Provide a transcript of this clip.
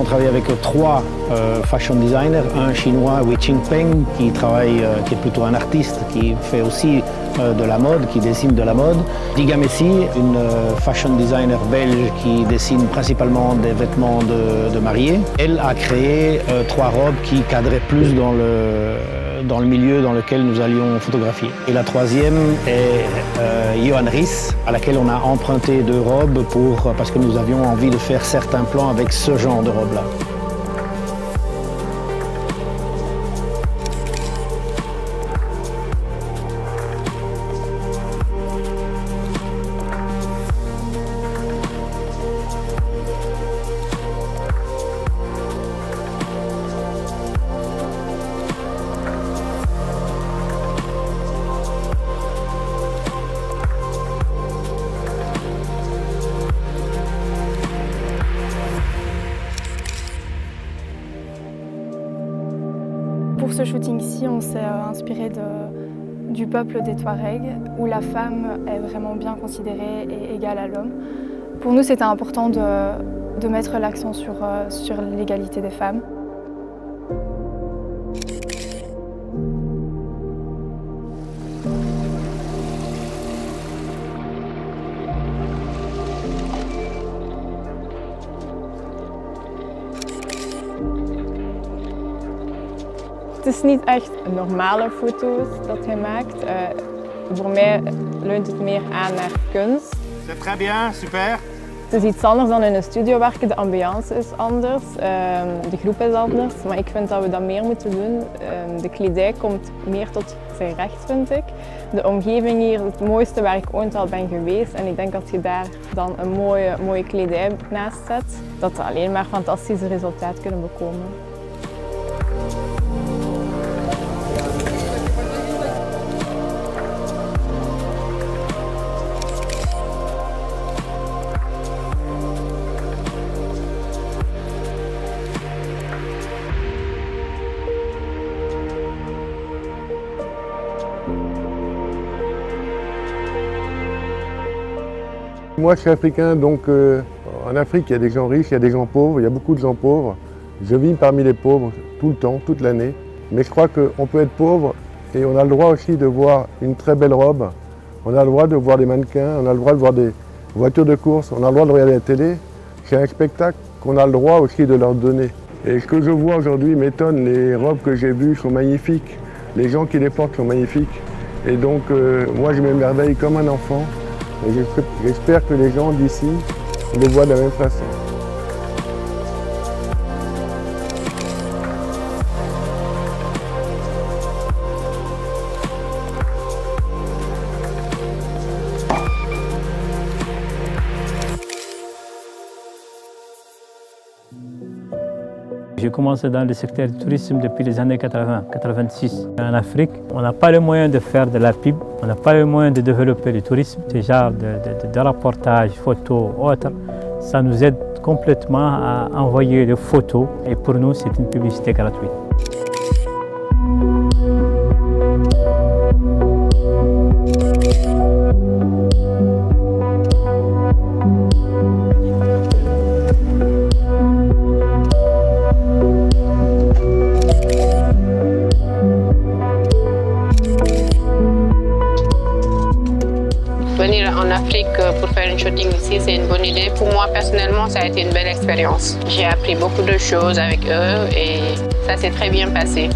travaille avec trois fashion designers, un chinois, Wei Qingpeng, qui est plutôt un artiste, qui fait aussi de la mode, qui dessine de la mode. Diga Messi, une fashion designer belge qui dessine principalement des vêtements de mariés. Elle a créé trois robes qui cadraient plus dans le milieu dans lequel nous allions photographier. Et la troisième est Johan Ries, à laquelle on a emprunté deux robes parce que nous avions envie de faire certains plans avec ce genre de robe-là. Pour ce shooting-ci, on s'est inspiré du peuple des Touaregs, où la femme est vraiment bien considérée et égale à l'homme. Pour nous, c'était important de mettre l'accent sur l'égalité des femmes. Het is niet echt normale foto's dat hij maakt. Voor mij leunt het meer aan naar kunst. C'est très bien, super. Het is iets anders dan in een studio werken. De ambiance is anders, de groep is anders. Maar ik vind dat we dat meer moeten doen. De kledij komt meer tot zijn recht, vind ik. De omgeving hier is het mooiste waar ik ooit al ben geweest. En ik denk dat je daar dan een mooie kledij naast zet, dat we alleen maar fantastische resultaten kunnen bekomen. Moi je suis africain, donc en Afrique il y a des gens riches, il y a des gens pauvres, il y a beaucoup de gens pauvres. Je vis parmi les pauvres tout le temps, toute l'année. Mais je crois qu'on peut être pauvre et on a le droit aussi de voir une très belle robe. On a le droit de voir des mannequins, on a le droit de voir des voitures de course, on a le droit de regarder la télé. C'est un spectacle qu'on a le droit aussi de leur donner. Et ce que je vois aujourd'hui m'étonne, les robes que j'ai vues sont magnifiques. Les gens qui les portent sont magnifiques. Et donc moi je m'émerveille comme un enfant. Et j'espère que les gens d'ici les voient de la même façon. J'ai commencé dans le secteur du tourisme depuis les années 80-86. En Afrique, on n'a pas le moyen de faire de la pub, on n'a pas le moyen de développer le tourisme. Ce genre de rapportage, photos, autres, ça nous aide complètement à envoyer des photos et pour nous, c'est une publicité gratuite. Venir en Afrique pour faire un shooting ici, c'est une bonne idée. Pour moi, personnellement, ça a été une belle expérience. J'ai appris beaucoup de choses avec eux et ça s'est très bien passé.